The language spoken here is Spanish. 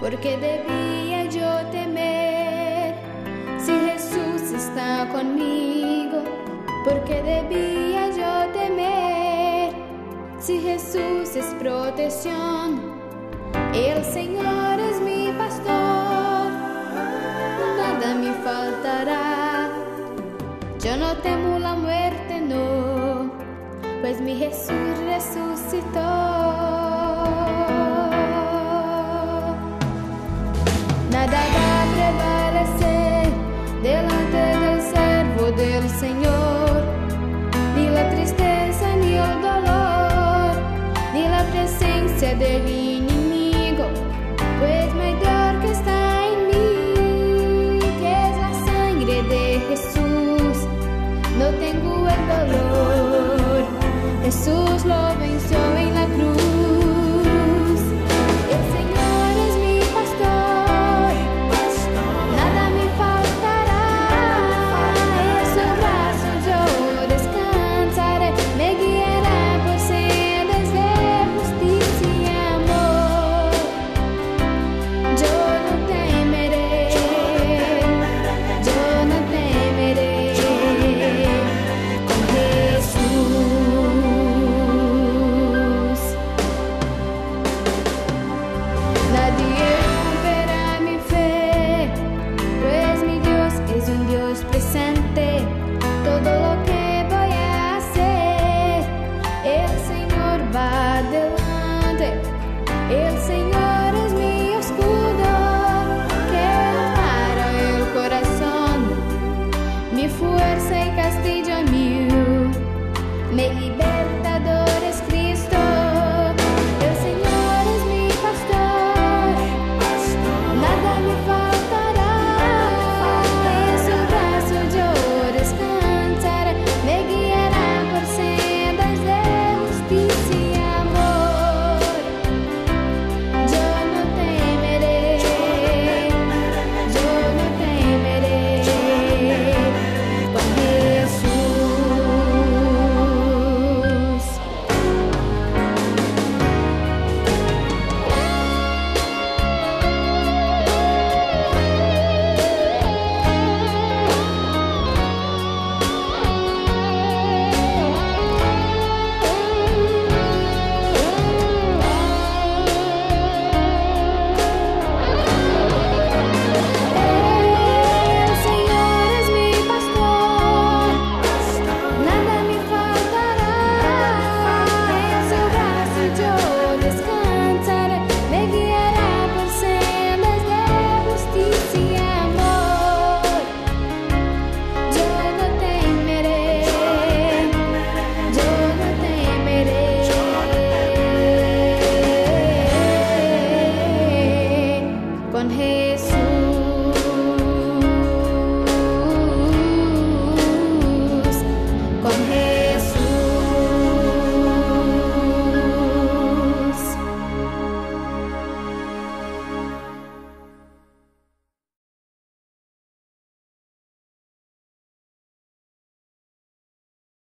porque debía yo temer. Si Jesús está conmigo, porque debía yo temer. Si Jesús es protección, el Señor es mi pastor, nada me faltará. Yo no temo la muerte, no, pues mi Jesús resucitó. Nada va a prevalecer delante del servo del Señor, ni la tristeza ni el dolor, ni la presencia del